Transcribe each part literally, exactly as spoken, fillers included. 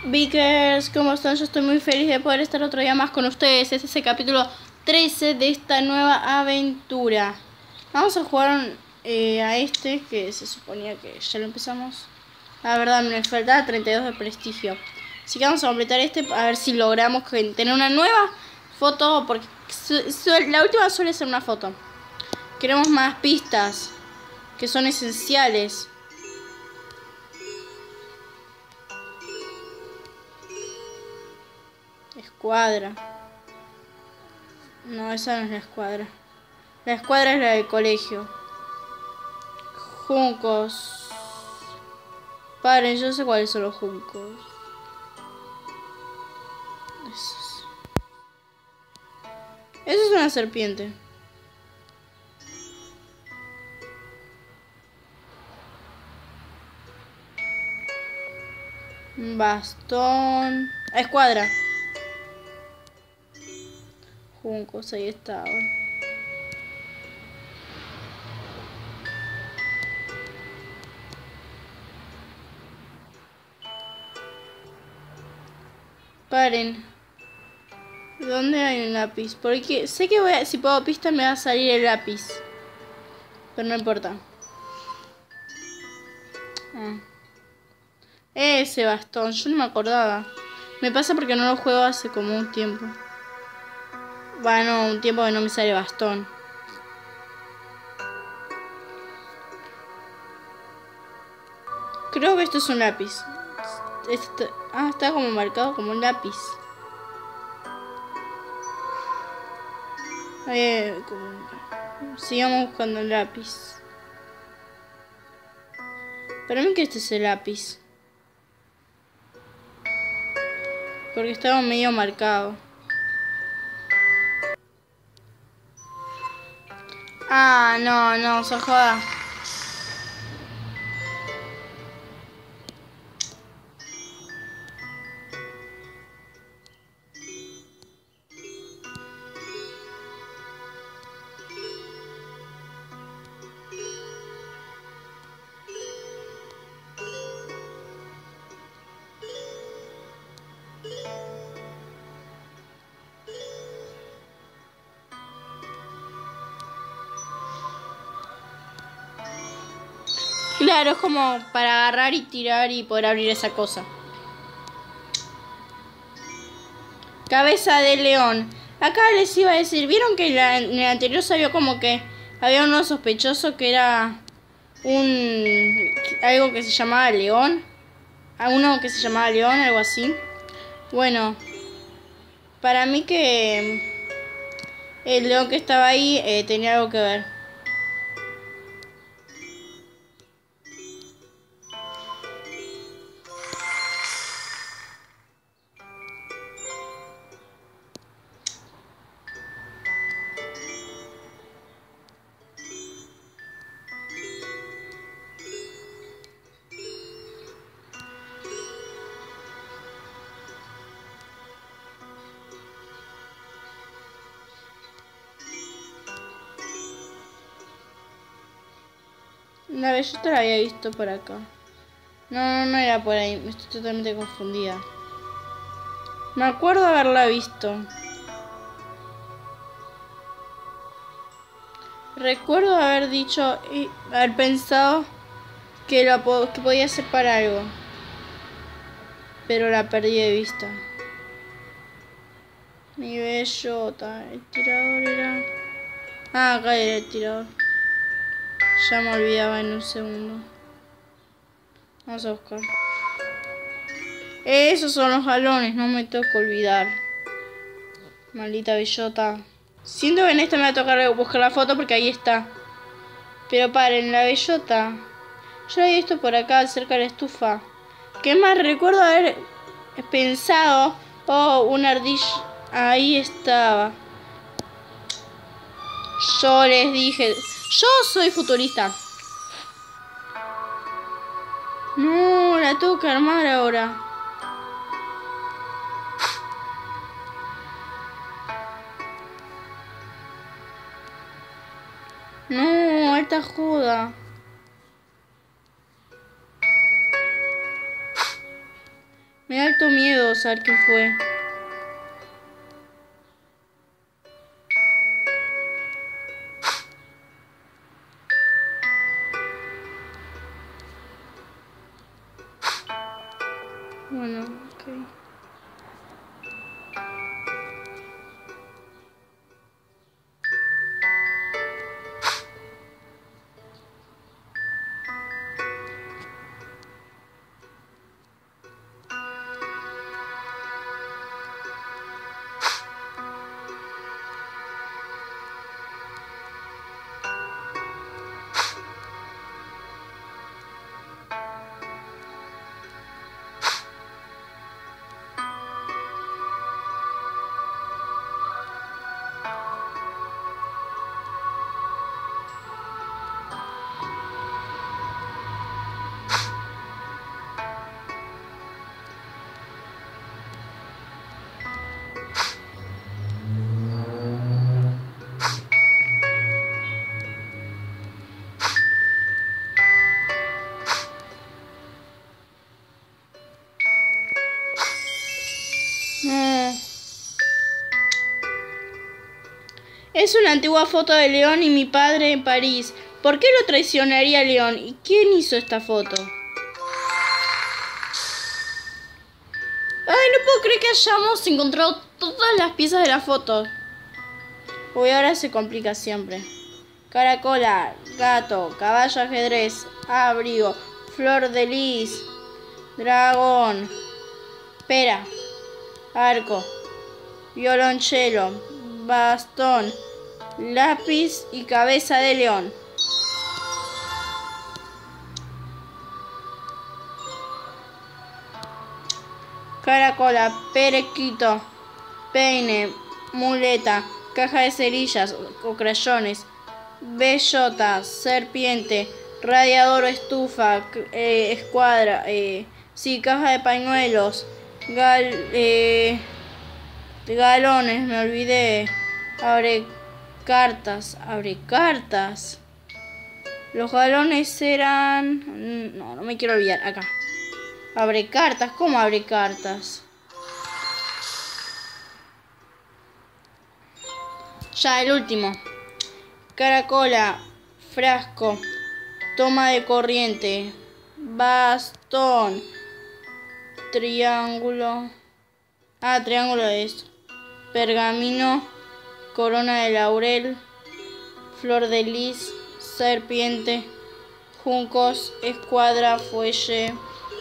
Vickers, ¿cómo están? Yo estoy muy feliz de poder estar otro día más con ustedes. Este es el capítulo trece de esta nueva aventura. Vamos a jugar eh, a este, que se suponía que ya lo empezamos. La verdad, me faltaba treinta y dos de prestigio. Así que vamos a completar este, a ver si logramos tener una nueva foto, porque la última suele ser una foto. Queremos más pistas, que son esenciales. Escuadra. No, esa no es la escuadra. La escuadra es la del colegio. Juncos. Paren, yo sé cuáles son los juncos. Esos. Eso es una serpiente. Bastón. Escuadra. Juncos, ahí estaban. Paren. ¿Dónde hay un lápiz? Porque sé que voy a, si puedo pista me va a salir el lápiz. Pero no importa. Ah. Ese bastón, yo no me acordaba. Me pasa porque no lo juego hace como un tiempo. Bueno, un tiempo que no me sale bastón. Creo que esto es un lápiz. Este, ah, está como marcado como un lápiz. Eh, como, sigamos buscando el lápiz. Para mí que este es el lápiz. Porque estaba medio marcado. Ah, no, no, se joda. Claro, es como para agarrar y tirar y poder abrir esa cosa. Cabeza de león. Acá les iba a decir, ¿vieron que la, en el anterior salió como que había uno sospechoso que era un... algo que se llamaba león? A uno que se llamaba león, algo así. Bueno, para mí que el león que estaba ahí eh, tenía algo que ver. La bellota la había visto por acá. No, no, no era por ahí. Estoy totalmente confundida. Me acuerdo haberla visto. Recuerdo haber dicho y haber pensado que, la po que podía ser para algo. Pero la perdí de vista. Mi bellota. El tirador era... Ah, acá era el tirador. Ya me olvidaba en un segundo. Vamos a buscar. Esos son los galones, no me tengo que olvidar. Maldita bellota. Siento que en esta me va a tocar buscar la foto porque ahí está. Pero paren, la bellota. Yo la he visto por acá, cerca de la estufa. ¿Qué más? Recuerdo haber pensado... Oh, una ardilla. Ahí estaba. Yo les dije... Yo soy futurista. No, la tengo que armar ahora. No, esta joda. Me da alto miedo saber quién fue. Bueno, ok. No. Es una antigua foto de León y mi padre en París. ¿Por qué lo traicionaría León? ¿Y quién hizo esta foto? Ay, no puedo creer que hayamos encontrado todas las piezas de la foto. Uy, ahora se complica siempre. Caracola, gato, caballo, ajedrez, abrigo, flor de lis, dragón, pera, arco, violonchelo, bastón, lápiz y cabeza de león. Caracola, periquito, peine, muleta, caja de cerillas o crayones, bellota, serpiente, radiador o estufa, eh, escuadra, eh, sí, caja de pañuelos, gal, eh, galones, me olvidé, abre cartas, abre cartas. Los galones eran... No, no me quiero olvidar, acá. Abre cartas, ¿cómo abre cartas? Ya, el último. Caracola, frasco, toma de corriente, bastón, triángulo. Ah, triángulo de esto. Pergamino, corona de laurel, flor de lis, serpiente, juncos, escuadra, fuelle.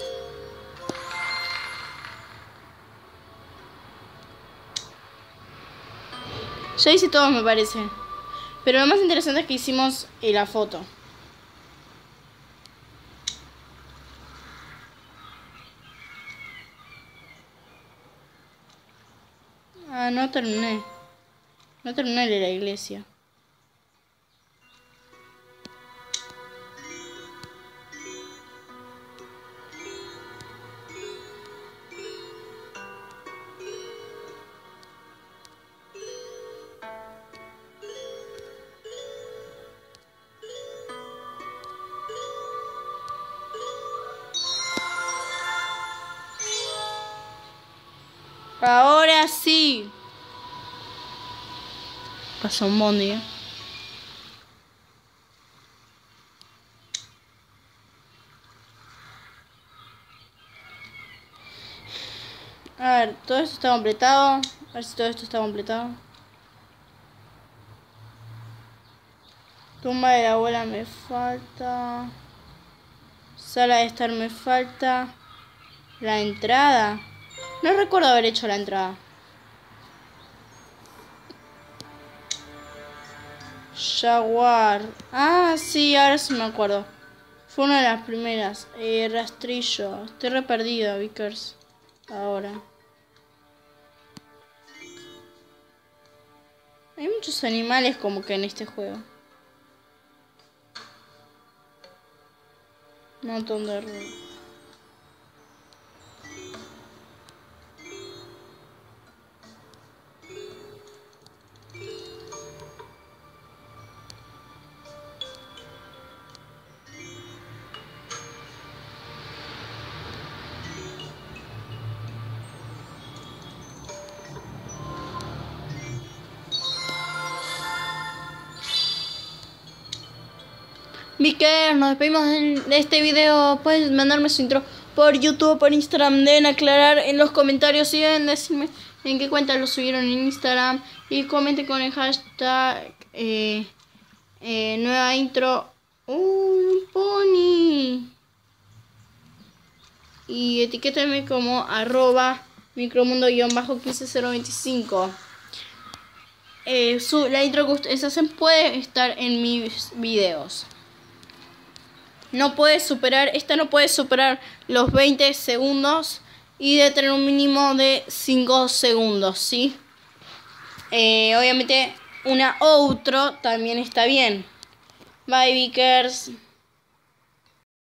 Ya hice todo, me parece. Pero lo más interesante es que hicimos eh, la foto. Ah, no terminé. No terminé de la iglesia. Ahora sí. Pasó un bondi, ¿eh? A ver, todo esto está completado. A ver si todo esto está completado. Tumba de la abuela me falta. Sala de estar me falta. La entrada. No recuerdo haber hecho la entrada. Jaguar. Ah, sí, ahora sí me acuerdo. Fue una de las primeras. Eh, rastrillo. Estoy re perdido, Vickers. Ahora. Hay muchos animales como que en este juego. Un montón de ruido. Vicker, nos despedimos de este video. Puedes mandarme su intro por YouTube, por Instagram. Deben aclarar en los comentarios y deben decirme en qué cuenta lo subieron en Instagram. Y comenten con el hashtag eh, eh, nueva intro. ¡Uh, un pony! Y etiquétenme como arroba micromundo-quince cero veinticinco. Eh, su, la intro que ustedes hacen puede estar en mis videos. No puede superar, esta no puede superar los veinte segundos y debe tener un mínimo de cinco segundos, ¿sí? Eh, obviamente una outro también está bien. Bye, Vickers.